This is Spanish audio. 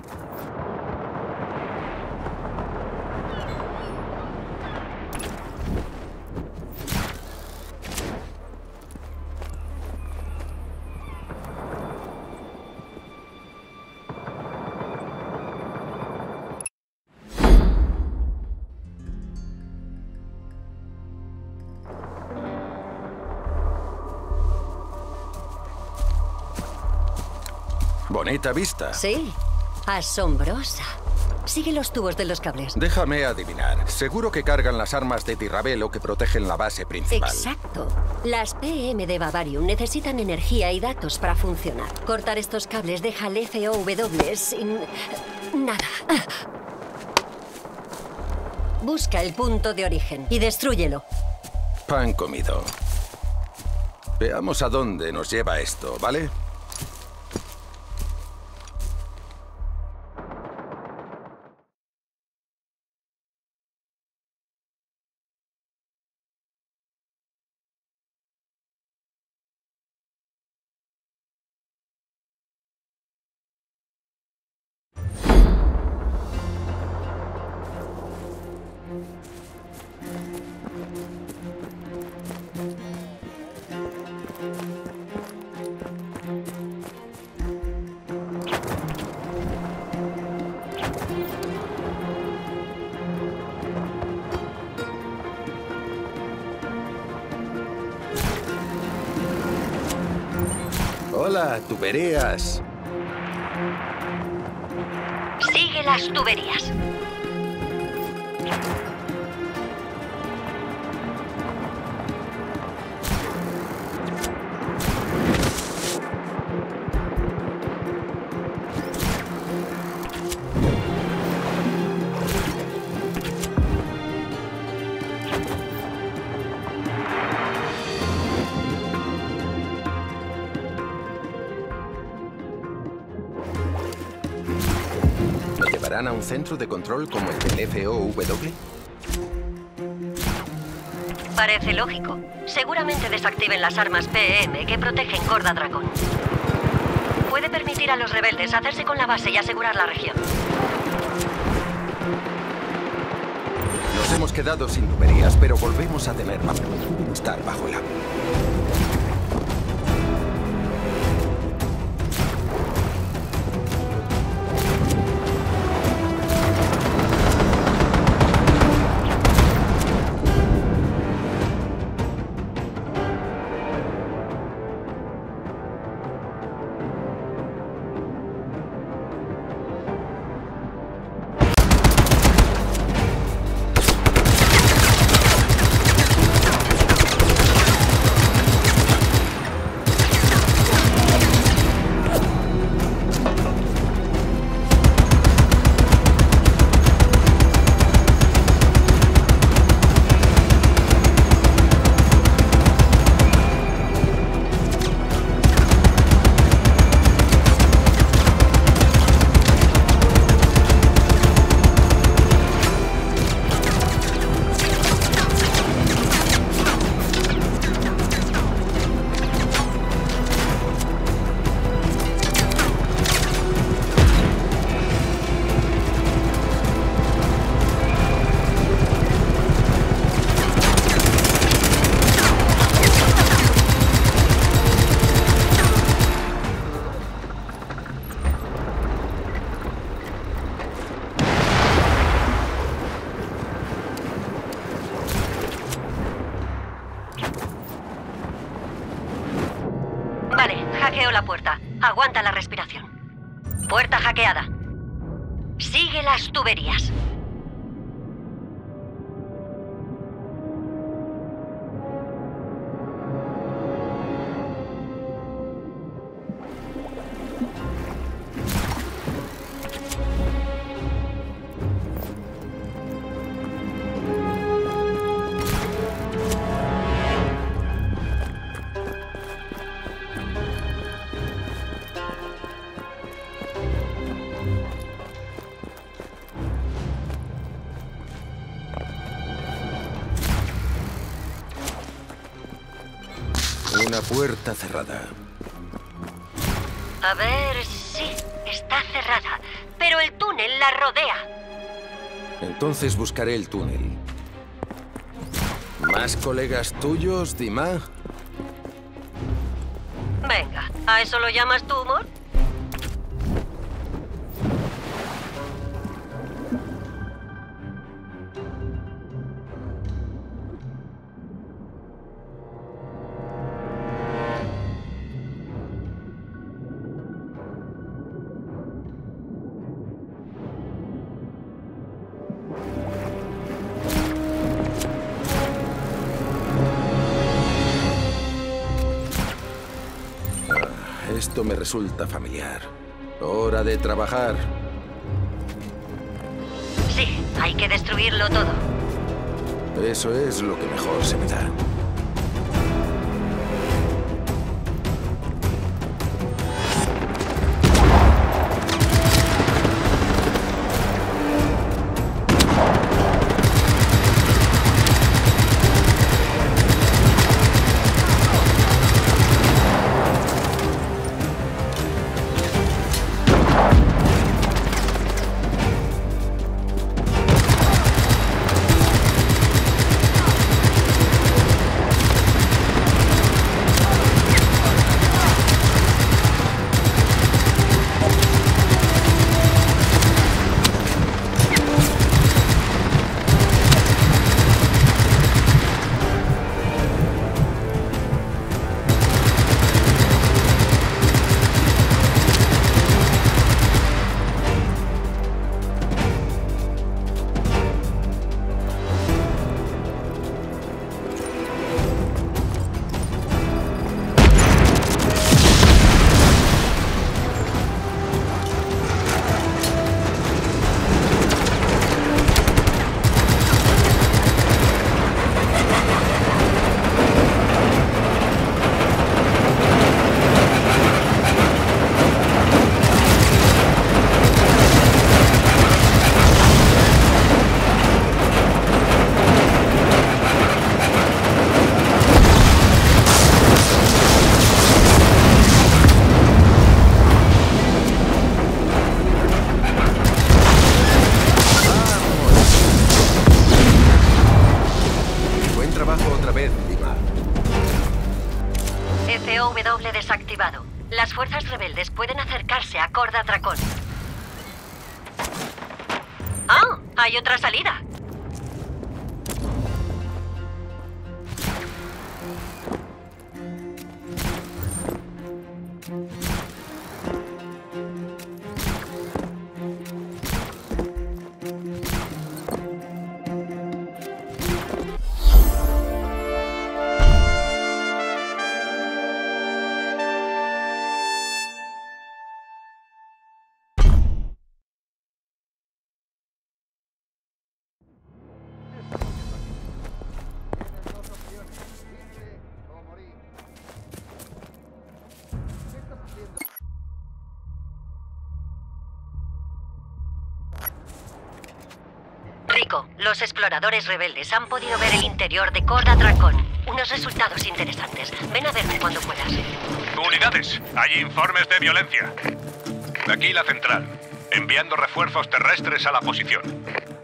Bonita vista. Sí, asombrosa. Sigue los tubos de los cables. Déjame adivinar. Seguro que cargan las armas de Tirabello que protegen la base principal. Exacto. Las PM de Bavarium necesitan energía y datos para funcionar. Cortar estos cables deja al FOW sin... nada. Busca el punto de origen y destrúyelo. Pan comido. Veamos a dónde nos lleva esto, ¿vale? Hola, tuberías. Sigue las tuberías. ¿Nos llevarán a un centro de control como el del FOW? Parece lógico. Seguramente desactiven las armas PM que protegen Corda Dragón. Puede permitir a los rebeldes hacerse con la base y asegurar la región. Nos hemos quedado sin tuberías, pero volvemos a tener estar bajo el agua. Vale, hackeo la puerta. Aguanta la respiración. Puerta hackeada. Sigue las tuberías. Una puerta cerrada. A ver, sí, está cerrada. pero el túnel la rodea. Entonces buscaré el túnel. ¿Más colegas tuyos, Dima? Venga, ¿a eso lo llamas tu humor? Esto me resulta familiar. Hora de trabajar. Sí, hay que destruirlo todo. Eso es lo que mejor se me da. FOW desactivado. Las fuerzas rebeldes pueden acercarse a Korda Drakon. ¡Ah! Hay otra salida. Rico, los exploradores rebeldes han podido ver el interior de Korda Drakon. Unos resultados interesantes. Ven a verme cuando puedas. Unidades, hay informes de violencia. Aquí la central, enviando refuerzos terrestres a la posición.